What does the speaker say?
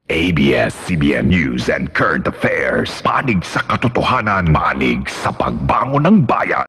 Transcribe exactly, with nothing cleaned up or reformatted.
A B S C B N News and Current Affairs. Panig sa katotohanan, panig sa pagbangon ng bayan.